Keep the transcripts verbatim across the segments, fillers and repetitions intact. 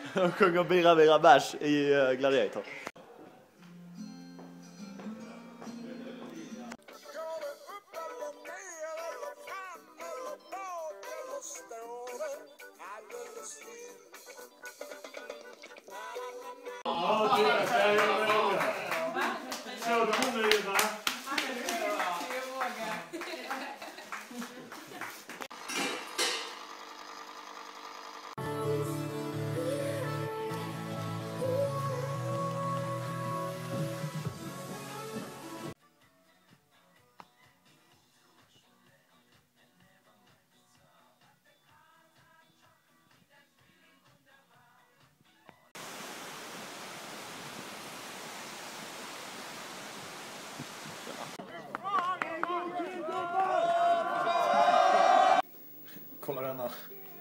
De sjunger Birra Birra Bash i uh, Gladiator. Kolla denna.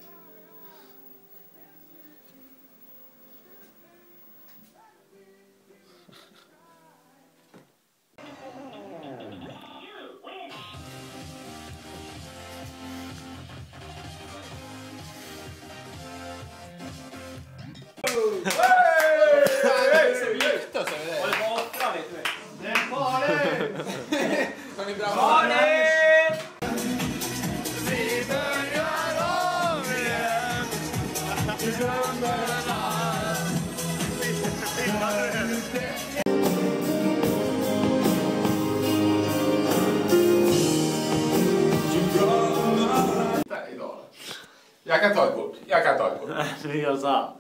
Jag kan ta ett kort. Jag kan ta ett kort. Vi gör så här.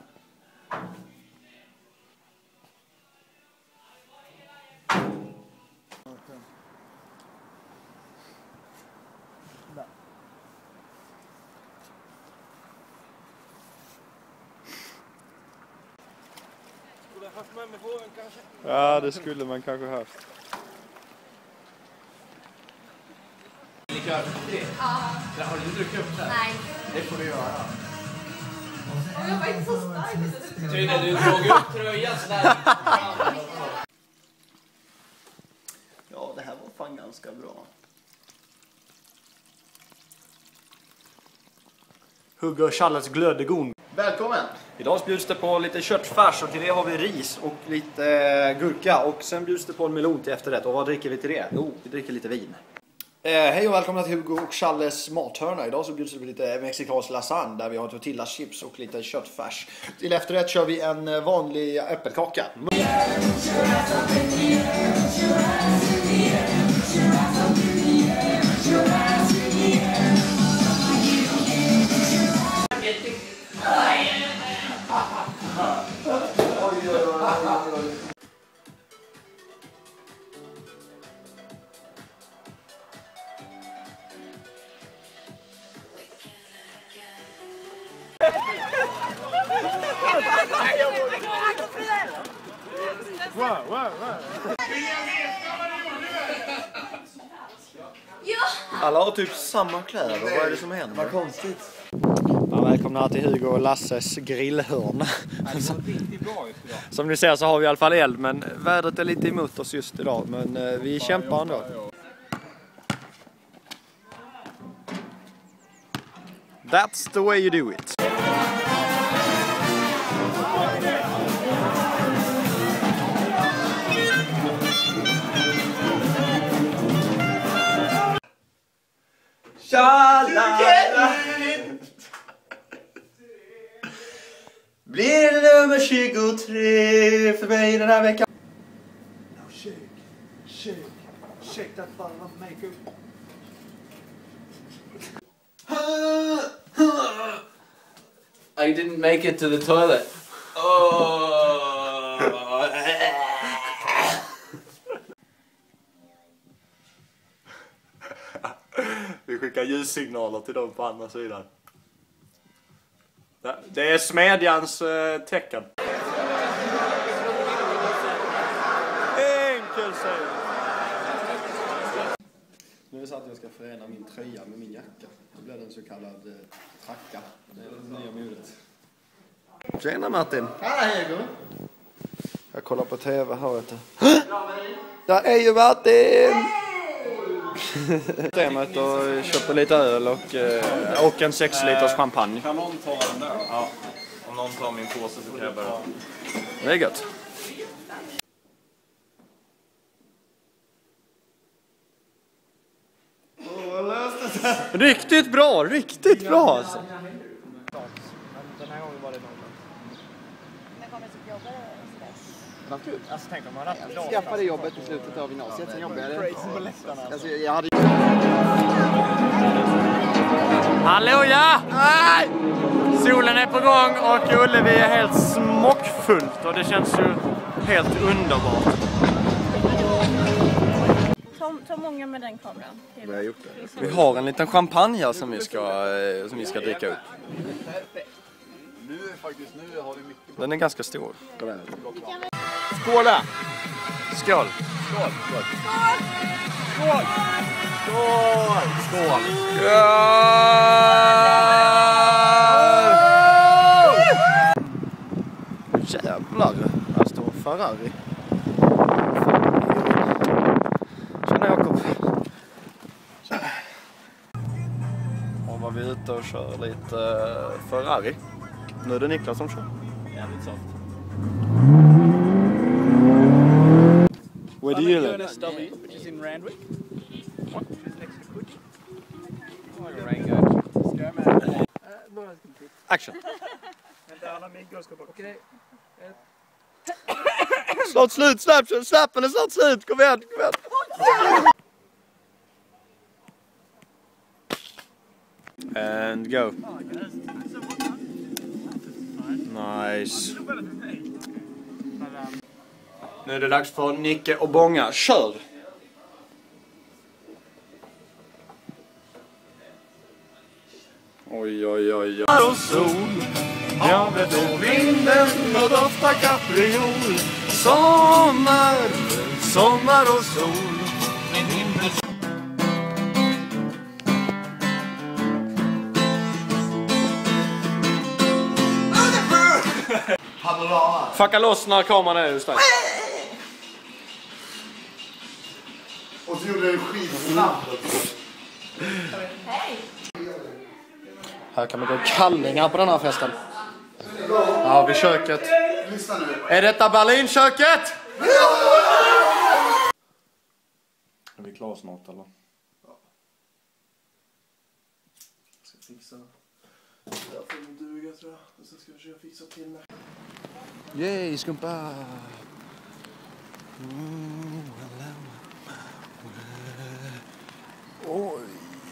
Ja, det skulle man kanske haft. Ni kör för tre? Ja. Har du druckit upp det? Nej. Det får du göra. Och jag var inte så stark. Tyne, du drog upp tröjan sådär. Ja, det här var fan ganska bra. Hugga och Charles glödegon. Välkommen! Idag bjuds det på lite köttfärs och till det har vi ris och lite gurka. Och sen bjuds det på en melon till efterrätt. Och vad dricker vi till det? Jo, vi dricker lite vin. Eh, hej och välkomna till Hugo och Charles mathörna. Idag så bjuds det på lite mexikansk lasagne där vi har tortilla chips och lite köttfärs. Till efterrätt kör vi en vanlig äppelkaka. Wow, wow, wow. Alla har typ samma kläder. Vad är det som händer? Vad konstigt. Ja, välkomna till Hugo och Lasses grillhörna. Som ni ser så har vi i alla fall eld, men vädret är lite emot oss just idag. Men eh, vi kämpar ändå. That's the way you do it. Tjalala! Blir det nummer tjugotre för mig den här veckan? Now shake, shake, shake that bottle of makeup. I didn't make it to the toilet. Oh. Vi skickar ljussignaler till dem på andra sidan. Det är smedjans eh, tecken. Enkel säg. Nu är det så att jag ska förena min tröja med min jacka. Då blir det en så kallad eh, tracka. Det är det nya modet. Tjena Martin. Hej Hugo. Jag kollar på tv här vet du. Där är ju Martin! Systemet och köper lite öl och, och en sex liters champagne. Kan någon ta den där? Ja. Om någon tar min påse så kan jag bara... Det är gött. Riktigt bra, riktigt bra alltså. Den här gången var det någon. När kommer sitt jobb? Vad kul. Alltså tänk om man hade haft Jag skaffade jobbet i slutet av gymnasiet, sen jobbade jag. crazy på läktarna. Alltså, jag hade... Halleluja! Nej! Solen är på gång och Ullevi är helt smockfullt och det känns ju helt underbart. Ta, ta många med den kameran. Jag har gjort det. Vi har en liten champagne här som vi ska, som vi ska dricka upp. Nu faktiskt, nu har vi mycket... Den är ganska stor. Skål! Skål! Skål! Skål! Skål! Skål! Skål! Skål! Jävlar, här står Ferrari. Tjena Jakob. Och var vi ute och kör lite Ferrari. Nu är det Niklas som kör. Jävligt soft. What do you like? N S W, which is in Randwick. What? Next to Cook. Rango. Ska jag med? Några sekunder till. Action! Vänta, alla miggor ska bort. Okej. Snart slut, släpp, släpp den är snart slut, kom igen, kom igen. And go. Nice. Nu är det dags för Nicke och Bånga, kör! Oj, oj, oj, oj. Och sol, havet och vinden och doftar kapriol. Sommar, sommar och sol. Fucka loss när kameran är just där. Och så gjorde jag skitsnabbt. Här kan man gå kallningar på den här festen. Ja, vid köket. Lyssna nu. Är detta Berlinköket? Är vi klara snart eller? Ja. Jag ska fixa. Det får nog duga tror jag. Och sen ska jag försöka fixa till mig. Yay, skumpa! Oj!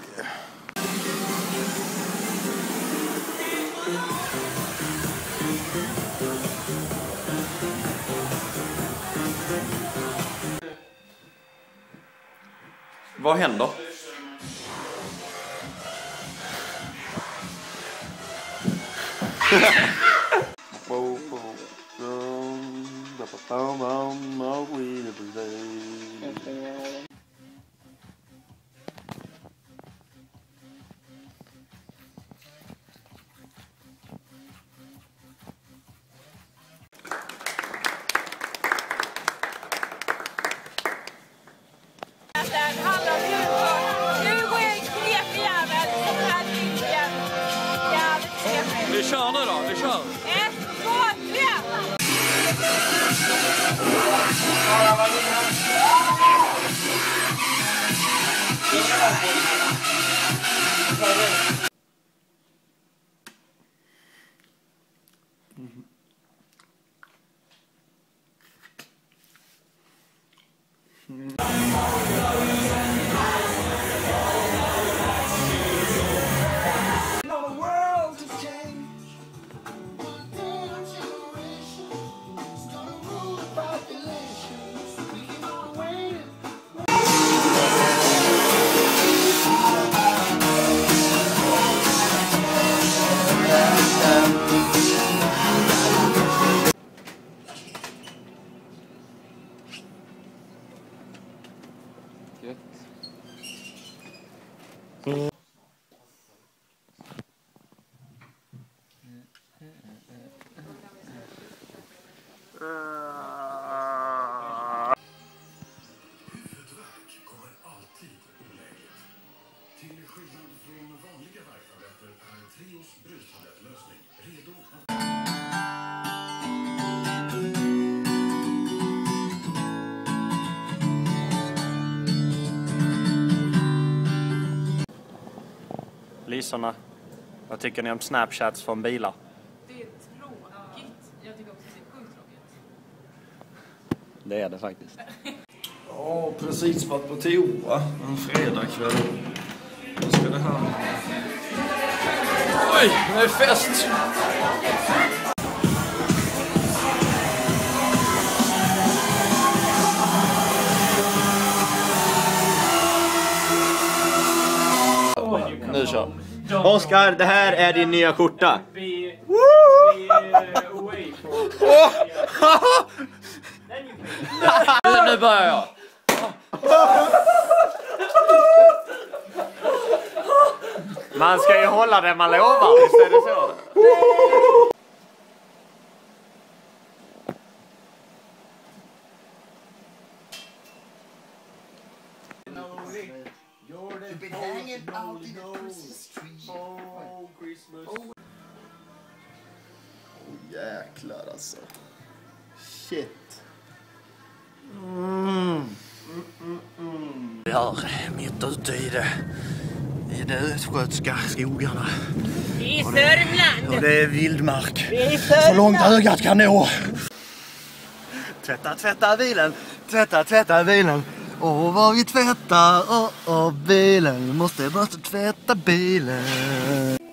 Vad händer? Det handlar om Hugo. Hugo är en knepig jävel som är vilken jävligt knepig. Vi kör nu då, vi kör! Ett, två, tre! Till skillnad från vanliga värktabletter är Treos brustablettlösning redo att lyserna. Vad tycker ni om Snapchats från bilar? Det är tråkigt. Jag tycker också att det är sjukt tråkigt. Det är det faktiskt. Ja, precis varit på toa en fredagkväll. Nu ska det här. Oj, det är fest! Nu kör. Oskar, det här är din nya skjorta. Nu börjar jag. Man ska ju hålla det man lovar, visst är det så? You've been hanging out in the Christmas tree. Oh, Christmas. Oh, jäklar alltså. Shit. Mm. Mm, mm, mm. Vi är mitt ute i det, i de östgötska skogarna. I Sörmland. Och det är vildmark. Så långt ögat kan nå. Tvätta, tvätta bilen. Tvätta, tvätta bilen. Åh, vad vi tvättar. Åh, åh, bilen. Måste, måste tvätta bilen.